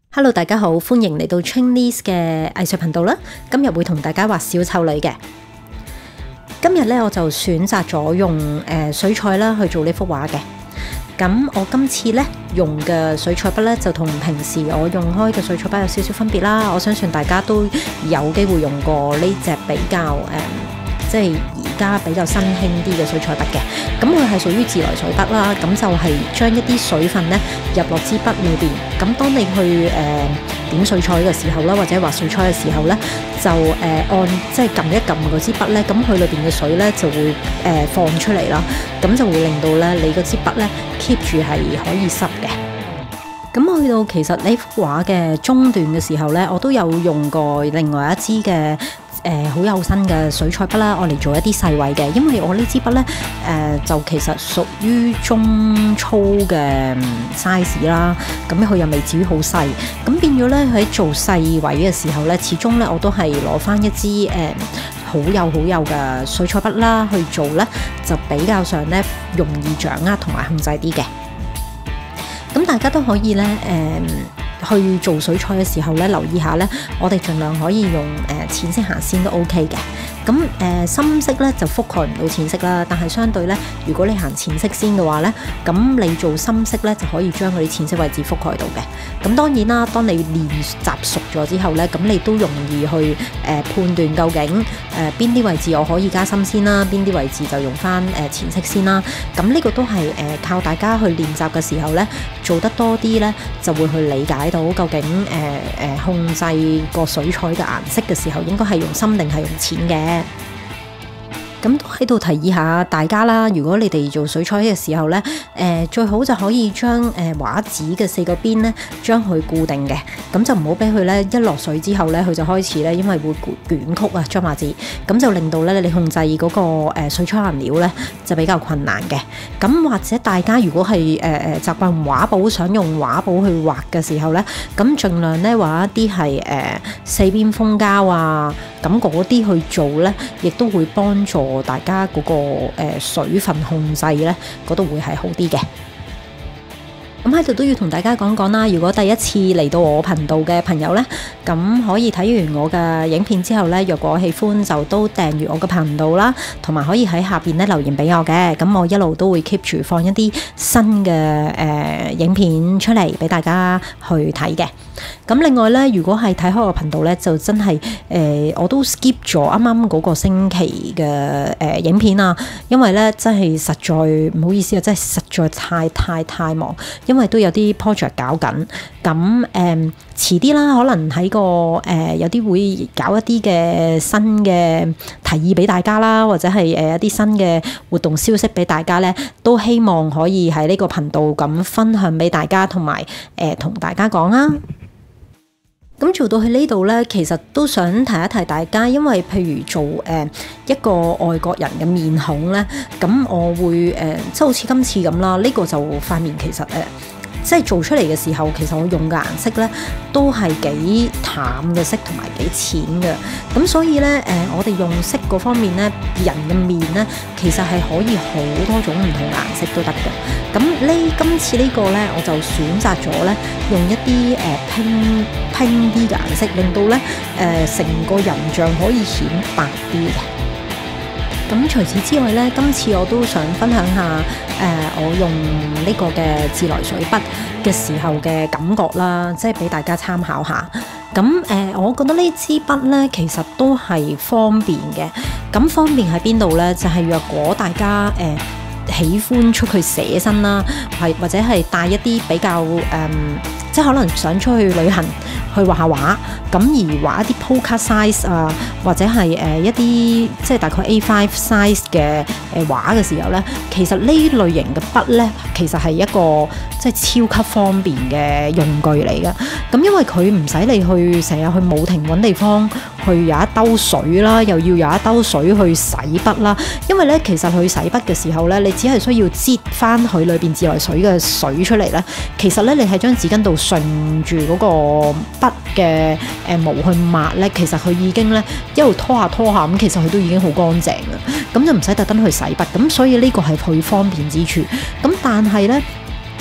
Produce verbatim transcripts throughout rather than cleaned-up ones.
Hello， 大家好，歡迎嚟到 Chinese 嘅藝術頻道啦。今日會同大家畫小丑女嘅。今日咧我就選擇咗用誒、呃、水彩啦去做呢幅畫嘅。咁我今次咧用嘅水彩筆咧就同平時我用開嘅水彩筆有少少分別啦。我相信大家都有機會用過呢隻比較誒、呃，即係而家比較新興啲嘅水彩筆嘅。咁佢係屬於自來水筆啦，咁就係將一啲水分咧入落支筆裏邊。咁當你去誒、呃、點水彩嘅時候啦，或者畫水彩嘅時候咧，就誒、呃、按即係撳一撳嗰支筆咧，咁佢裏邊嘅水咧就會誒、呃、放出嚟啦，咁就會令到咧你嗰支筆咧 keep 住係可以濕嘅。咁去到其實呢幅畫嘅中段嘅時候咧，我都有用過另外一支嘅誒好幼身嘅水彩筆啦，我嚟做一啲細位嘅，因為我呢支筆咧誒、呃、就其實屬於中粗嘅 size 啦，咁佢又未至於好細，咁變咗咧喺做細位嘅時候咧，始終咧我都係攞翻一支誒好幼好幼嘅水彩筆啦去做咧，就比較上咧容易掌握同埋控制啲嘅。咁大家都可以咧，誒、呃、去做水彩嘅時候咧，留意下咧，我哋盡量可以用誒、呃、淺色行先都 OK 嘅。咁誒、呃、深色咧就覆蓋唔到淺色啦，但係相對咧，如果你行淺色先嘅話咧，咁你做深色咧就可以將佢啲淺色位置覆蓋到嘅。咁當然啦，當你練習熟咗之後咧，咁你都容易去誒、呃、判斷究竟誒邊啲位置我可以加深先啦，邊啲位置就用翻誒淺色先啦。咁呢個都係誒、呃、靠大家去練習嘅時候咧，做得多啲咧，就會去理解到究竟誒誒、呃、控制個水彩嘅顏色嘅時候，應該係用深定係用淺嘅。咁都喺度提議下大家啦，如果你哋做水彩嘅時候咧，誒、呃、最好就可以將誒畫紙嘅四個邊咧，將佢固定嘅，咁就唔好俾佢咧一落水之後咧，佢就開始咧，因為會捲曲啊張畫紙，咁就令到咧你控制嗰、那個誒、呃、水彩顏料咧就比較困難嘅。咁或者大家如果係誒誒習慣畫簿，想用畫簿去畫嘅時候咧，咁盡量咧畫一啲係誒四邊封膠啊，咁嗰啲去做咧，亦都會幫助大家嗰、那個誒、呃、水分控制咧，嗰度會係好啲嘅。咁喺度都要同大家講講啦，如果第一次嚟到我頻道嘅朋友呢，咁可以睇完我嘅影片之後呢，若果喜歡就都訂閱我嘅頻道啦，同埋可以喺下邊咧留言俾我嘅，咁我一路都會 keep 住放一啲新嘅誒、呃、影片出嚟俾大家去睇嘅。咁另外呢，如果係睇開我頻道呢，就真係誒、呃、我都 skip 咗啱啱嗰個星期嘅誒、呃、影片啊，因為呢真係實在唔好意思啊，真係實在太太太忙。因為都有啲 project 搞緊，咁誒遲啲啦，可能喺個誒、呃、有啲會搞一啲嘅新嘅提議俾大家啦，或者係誒一啲新嘅活動消息俾大家咧，都希望可以喺呢個頻道咁分享俾大家，同埋誒同大家講啊。咁做到去呢度呢，其實都想提一提大家，因為譬如做誒、呃、一個外國人嘅面孔呢，咁我會誒、呃、即係好似今次咁啦，呢、這個就塊面其實誒、呃、即係做出嚟嘅時候，其實我用嘅顏色呢都係幾淡嘅色同埋幾淺嘅，咁所以呢，誒、呃、我哋用色嗰方面呢，人嘅面呢其實係可以好多種唔同顏色都得嘅。咁呢今次呢個呢，我就選擇咗呢，用一啲誒、呃、拼拼啲嘅顏色，令到呢誒成、呃、個人像可以顯白啲嘅。咁除此之外呢，今次我都想分享下誒、呃、我用呢個嘅自來水筆嘅時候嘅感覺啦，即係俾大家參考下。咁誒、呃，我覺得呢支筆呢，其實都係方便嘅。咁方便喺邊度呢？就係、是、若果大家誒、呃喜歡出去寫生啦，係或者係帶一啲比較誒、嗯，即係可能想出去旅行去畫下畫，咁而畫一啲 poster size 啊，或者係誒、呃、一啲即係大概 A 五 size 嘅誒畫嘅時候咧，其實呢類型嘅筆咧，其實係一個即係超級方便嘅用具嚟嘅。咁因為佢唔使你去成日去冇停揾地方去有一兜水啦，又要有一兜水去洗筆啦。因為咧，其實去洗筆嘅時候咧，你只係需要擠翻佢裏邊自來水嘅水出嚟咧。其實咧，你喺張紙巾度順住嗰個筆嘅誒毛去抹咧，其實佢已經咧一路拖下拖下咁，其實佢都已經好乾淨啦。咁就唔使特登去洗筆。咁所以呢個係佢方便之處。咁但係咧。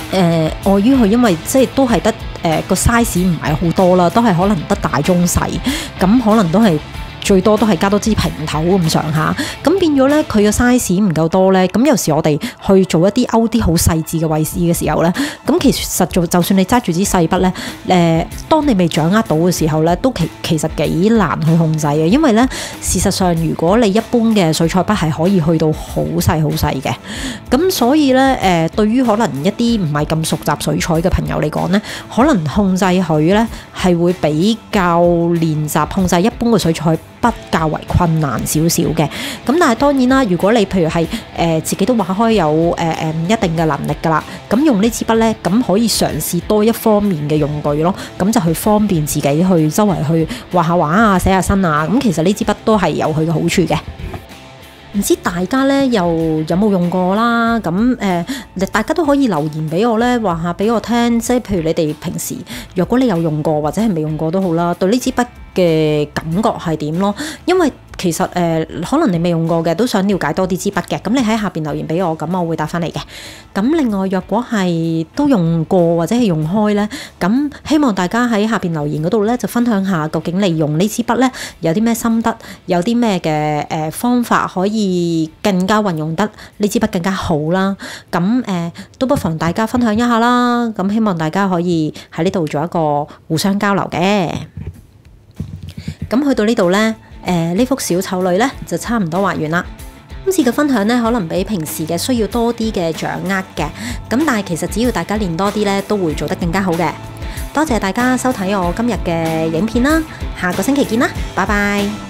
誒礙於佢因為即係都係得誒個 size 唔係好多啦，都係可能得大中細，咁可能都係。最多都係加多支平頭咁上下，咁變咗咧佢嘅 size 唔夠多咧，咁有時我哋去做一啲勾啲好細緻嘅位置嘅時候咧，咁其實做就算你揸住支細筆咧，誒、呃，當你未掌握到嘅時候咧，都其其實幾難去控制嘅，因為咧事實上如果你一般嘅水彩筆係可以去到好細好細嘅，咁所以咧誒、呃，對於可能一啲唔係咁熟習水彩嘅朋友嚟講咧，可能控制佢咧係會比較練習控制一般嘅水彩筆較為困難少少嘅，咁但係當然啦，如果你譬如係誒、呃、自己都畫開有誒誒、呃、一定嘅能力㗎啦，咁用呢支筆咧，咁可以嘗試多一方面嘅用具咯，咁就去方便自己去周圍去畫下畫啊、寫下生啊，咁其實呢支筆都係有佢嘅好處嘅。唔知大家咧又有冇用過啦？咁誒、呃，大家都可以留言俾我咧，話下俾我聽。即係譬如你哋平時，若果你有用過或者係未用過都好啦，對呢支筆嘅感覺係點咯？因為其實誒、呃，可能你未用過嘅都想了解多啲支筆嘅，咁你喺下邊留言俾我，咁我會答翻你嘅。咁另外，若果係都用過或者係用開咧，咁希望大家喺下邊留言嗰度咧，就分享下究竟你用呢支筆咧有啲咩心得，有啲咩嘅誒方法可以更加運用得呢支筆更加好啦。咁誒、呃、都不妨大家分享一下啦。咁希望大家可以喺呢度做一個互相交流嘅。咁去到呢度咧。誒呢、呃、幅小丑女咧就差唔多畫完啦。今次嘅分享咧可能比平時嘅需要多啲嘅掌握嘅，咁但係其實只要大家練多啲咧，都會做得更加好嘅。多謝大家收睇我今日嘅影片啦，下個星期見啦，拜拜。